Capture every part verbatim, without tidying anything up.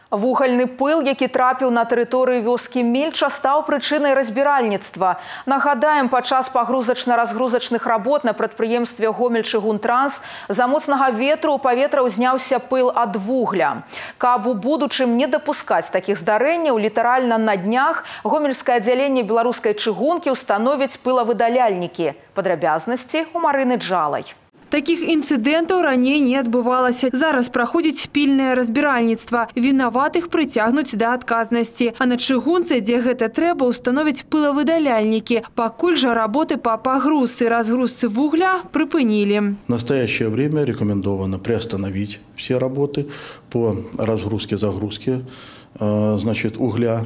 Вугальны пыл, які трапіў на тэрыторыю вёскі Мельча, стаў прычынай разбіральніцтва. Нагадаем, падчас пагрузачна-разгрузачных работ на прадпрыемстве Гомельчыгунтранс за моцнага ветру ў паветра ўзняўся пыл ад вугля. Каб у будучым не дапускаць такіх здарэнняў, літаральна на днях гомельскае аддзяленне беларускай чыгункі ўстановіць пылавыдаляльнікі. Падрабязнасці у Марыны Джалай. Таких інцидентаў раней не адбывалася. Зараз праходзіць пільнае разбіральніцтва. Вінаватых прыцягнуць да адказнасці. А на чыгунцы, дзе гэта трэба, установіць пылавыдаляльнікі. Пакуль жа работы по пагрузцы и разгрузцы вугля прыпынілі. В настоящее время рекомендовано приостановить все работы по разгрузке-загрузке значит, угля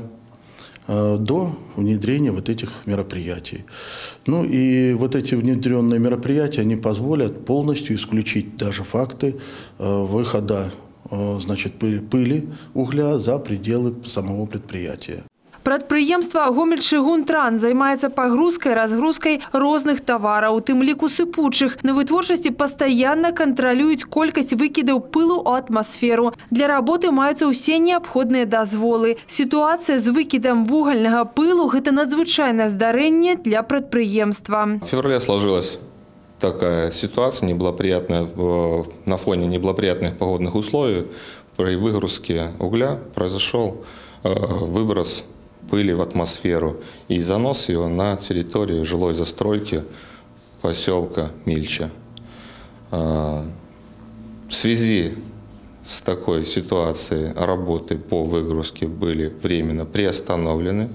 до внедрения вот этих мероприятий. Ну и вот эти внедренные мероприятия, они позволят полностью исключить даже факты выхода значит, пыли угля за пределы самого предприятия. Прадпрыемства Гомельчыгунтранс займаецца пагрузкай, разгрузкай розных тавараў, у тым ліку сыпучых. На вытворчасці пастаянна кантралююць колькасць выкідаў пылу ў атмасферу. Для работы маюцца ўсе неабходныя дазволы. Сітуацыя з выкідам вугальнага пылу – гэта надзвычайнае здарэнне для прадпрыемства. В феврале сложилась такая ситуация неблагоприятная на фоне неблагоприятных погодных условий. При выгрузке угля произошел выброс пыли в атмосферу и занос его на территорию жилой застройки поселка Мельча. В связи с такой ситуацией работы по выгрузке были временно приостановлены.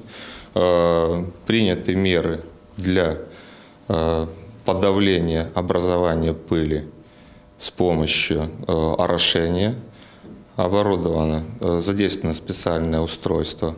Приняты меры для подавления образования пыли с помощью орошения. Оборудовано, задействовано специальное устройство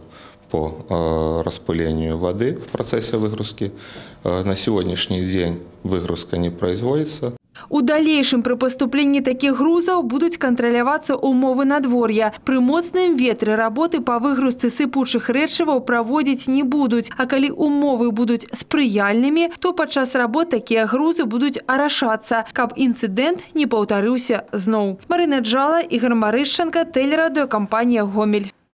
по распылению воды в процессе выгрузки. На сегодняшний день выгрузка не производится. У далейшым пры паступленні такіх грузаў будуць кантралявацца ўмовы надвор'я. Пры моцным ветры работы па выгрузцы сыпучых рэчываў праводзіць не будуць. А калі умовы будуць спрыяльнымі, то падчас работ такія грузы будуць арашацца, каб інцыдэнт не паўтарыўся зноў. Марына Джала, Ігор Марышченко, тэлерадыёкампанія «Гомель».